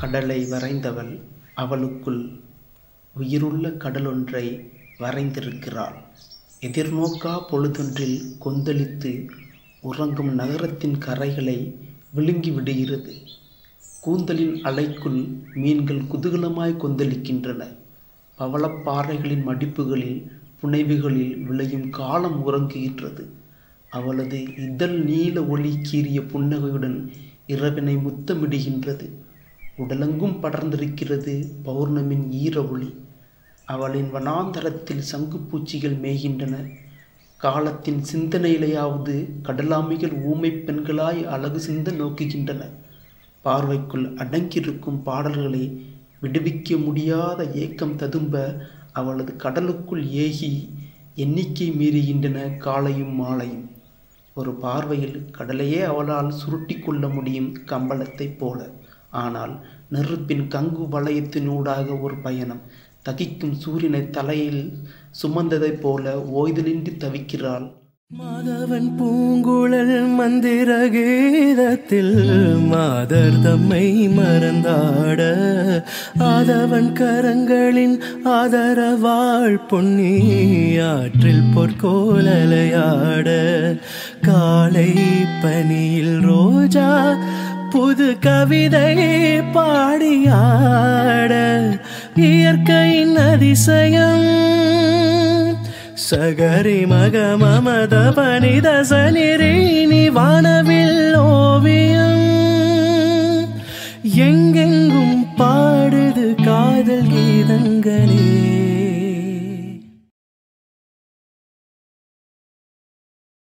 கடலை வரைந்தவள் அவளுக்குள் உயிருள்ள கடலொன்றை வரைந்திருக்கிறாள். எதிர்நோக்கா பொழுதொன்றில் கொந்தளித்து உறங்கும் நகரத்தின் கரைகளை விழுங்கி விடுகிறது. கூந்தலின் அலைக்குள் மீன்கள் குதூகலமாய் கொந்தளிக்கின்றன. பவளப்பாறைகளின் மடிப்புகளில் புனைவுகளில் விளையும் காலம் உறங்குகின்றது. அவளது இதழ் நீல ஒளி கீறிய புன்னகையுடன் இரவினை முத்தமிடுகின்றது. உடலெங்கும் படர்ந்திருக்கிறது பௌர்ணமின் ஈர ஒளி. அவளின் வனாந்தரத்தில் சங்குப்பூச்சிகள் மேய்கின்றன. காலத்தின் சிந்தனையிலேயாவது கடலாமிகள் ஊமை பெண்களாய் அழகு சிந்த நோக்குகின்றன. பார்வைக்குள் அடங்கியிருக்கும் பாடல்களை விடுவிக்க முடியாத ஏக்கம் ததும்ப அவளது கடலுக்குள் ஏகி எண்ணிக்கை மீறுகின்றன காலையும் மாலையும். ஒரு பார்வையில் கடலையே அவளால் சுருட்டி கொள்ள முடியும் கம்பளத்தைப் போல. ஆனால் நெருப்பின் கங்கு வளையத்தினூடாக ஒரு பயணம். தகிக்கும் சூரியனை தலையில் சுமந்ததைப் போல ஓய்தலின்றி தவிக்கிறாள். மாதவன் பூங்குழல் மந்திர கீதத்தில் மாதர் தம்மை மறந்தாட, ஆதவன் கரங்களின் ஆதரவாள் பொன்னி ஆற்றில் பொற்கோலலையாட, காலை பனியில் ரோஜா புது கவிதை பாடியாட, இயற்கையின் அதிசயம் சகரி மக மமத பனித சனிரீனி வானவில் ஓவியம். எங்கெங்கும் பாடுது காதல் கீதங்களே.